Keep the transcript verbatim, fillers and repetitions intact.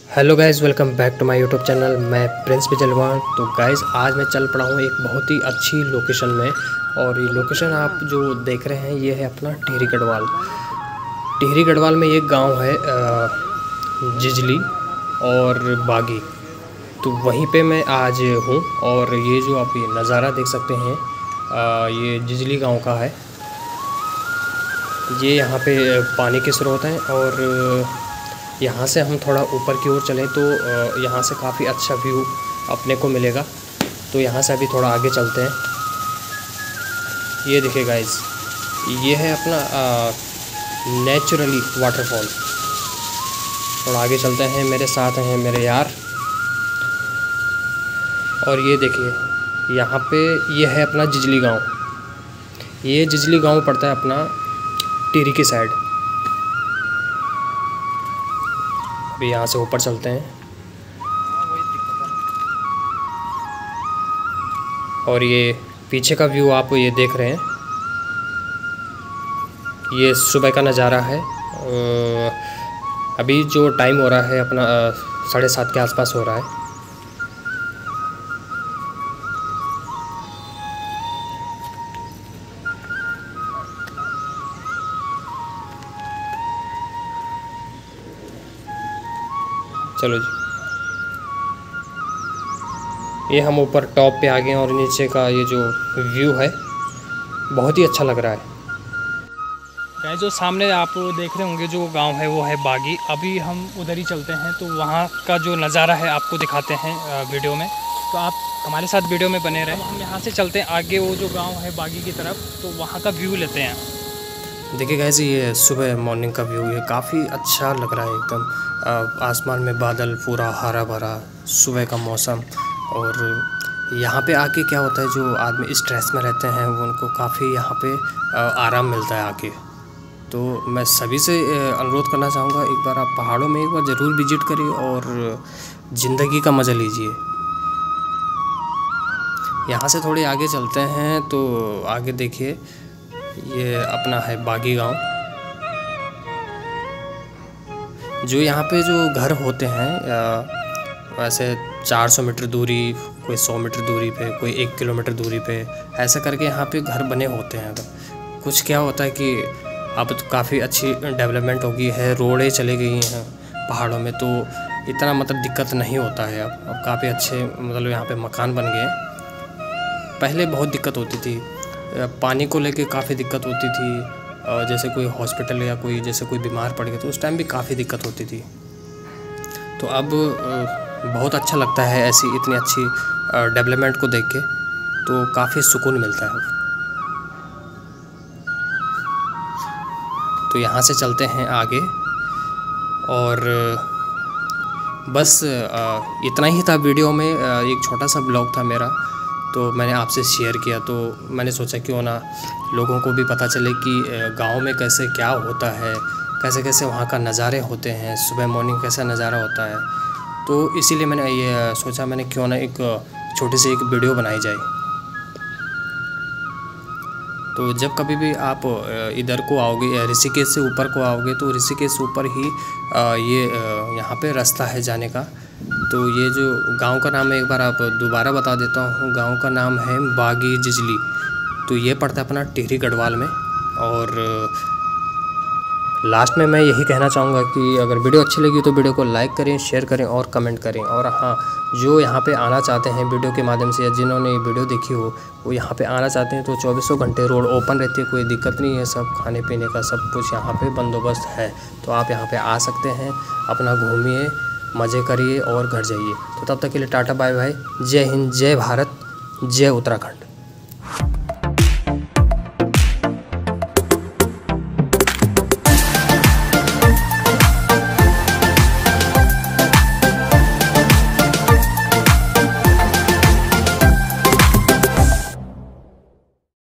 Hello guys, welcome back to my YouTube channel. मैं प्रिंस बिजलवान। तो guys आज मैं चल पड़ा हूँ एक बहुत ही अच्छी लोकेशन में, और ये लोकेशन आप जो देख रहे हैं ये है अपना टिहरी गढ़वाल। टिहरी गढ़वाल में एक गांव है जिजली और बागी, तो वहीं पे मैं आज हूँ। और ये जो आप ये नज़ारा देख सकते हैं आ, ये जिजली गांव का है। ये यहाँ पे पानी के स्रोत हैं, और यहाँ से हम थोड़ा ऊपर की ओर चलें तो यहाँ से काफ़ी अच्छा व्यू अपने को मिलेगा। तो यहाँ से अभी थोड़ा आगे चलते हैं। ये देखिए गाइस, ये है अपना नेचुरली वाटरफॉल। थोड़ा आगे चलते हैं, मेरे साथ हैं मेरे यार। और ये देखिए यहाँ पे ये है अपना जिजली गांव। ये जिजली गांव पड़ता है अपना टिहरी की साइड। अभी यहाँ से ऊपर चलते हैं। और ये पीछे का व्यू आप ये देख रहे हैं, ये सुबह का नज़ारा है। अभी जो टाइम हो रहा है अपना साढ़े सात के आसपास हो रहा है। चलो जी, ये हम ऊपर टॉप पे आ गए हैं, और नीचे का ये जो व्यू है बहुत ही अच्छा लग रहा है। गाइस जो सामने आप देख रहे होंगे जो गांव है वो है बागी। अभी हम उधर ही चलते हैं, तो वहाँ का जो नज़ारा है आपको दिखाते हैं वीडियो में। तो आप हमारे साथ वीडियो में बने रहें। हम यहाँ से चलते हैं आगे, वो जो गाँव है बागी की तरफ, तो वहाँ का व्यू लेते हैं। देखिए गाइस, ये सुबह मॉर्निंग का व्यू है, काफ़ी अच्छा लग रहा है एकदम। आसमान में बादल, पूरा हरा भरा सुबह का मौसम। और यहाँ पे आके क्या होता है, जो आदमी स्ट्रेस में रहते हैं वो उनको काफ़ी यहाँ पे आराम मिलता है आके। तो मैं सभी से अनुरोध करना चाहूँगा, एक बार आप पहाड़ों में एक बार ज़रूर विजिट करिए और ज़िंदगी का मज़ा लीजिए। यहाँ से थोड़े आगे चलते हैं तो आगे देखिए, ये अपना है बागी गांव। जो यहाँ पे जो घर होते हैं वैसे चार सौ मीटर दूरी, कोई सौ मीटर दूरी पे, कोई एक किलोमीटर दूरी पे, ऐसा करके यहाँ पे घर बने होते हैं। कुछ क्या होता है कि अब तो काफ़ी अच्छी डेवलपमेंट हो गई है, रोडें चली गई हैं पहाड़ों में, तो इतना मतलब दिक्कत नहीं होता है। अब अब काफ़ी अच्छे मतलब यहाँ पे मकान बन गए हैं। पहले बहुत दिक्कत होती थी, पानी को लेके काफ़ी दिक्कत होती थी। जैसे कोई हॉस्पिटल या कोई जैसे कोई बीमार पड़ गया तो उस टाइम भी काफ़ी दिक्कत होती थी। तो अब बहुत अच्छा लगता है ऐसी इतनी अच्छी डेवलपमेंट को देख के, तो काफ़ी सुकून मिलता है। तो यहाँ से चलते हैं आगे, और बस इतना ही था वीडियो में। एक छोटा सा ब्लॉग था मेरा, तो मैंने आपसे शेयर किया। तो मैंने सोचा क्यों ना लोगों को भी पता चले कि गांव में कैसे क्या होता है, कैसे कैसे वहाँ का नज़ारे होते हैं, सुबह मॉर्निंग कैसा नज़ारा होता है। तो इसीलिए मैंने ये सोचा, मैंने क्यों ना एक छोटी सी एक वीडियो बनाई जाए। तो जब कभी भी आप इधर को आओगे, ऋषिकेश से ऊपर को आओगे, तो ऋषिकेश से ऊपर ही ये यहाँ पे रास्ता है जाने का। तो ये जो गांव का नाम है, एक बार आप दोबारा बता देता हूँ, गांव का नाम है बागी जिजली। तो ये पड़ता है अपना टिहरी गढ़वाल में। और लास्ट में मैं यही कहना चाहूँगा कि अगर वीडियो अच्छी लगी तो वीडियो को लाइक करें, शेयर करें और कमेंट करें। और हाँ, जो यहाँ पे आना चाहते हैं वीडियो के माध्यम से, या जिन्होंने ये वीडियो देखी हो वो यहाँ पे आना चाहते हैं, तो चौबीसों घंटे रोड ओपन रहती है, कोई दिक्कत नहीं है। सब खाने पीने का सब कुछ यहाँ पे बंदोबस्त है। तो आप यहाँ पे आ सकते हैं, अपना घूमिए, मज़े करिए और घर जाइए। तो तब तक के लिए टाटा बाय बाय। जय हिंद, जय भारत, जय उत्तराखंड।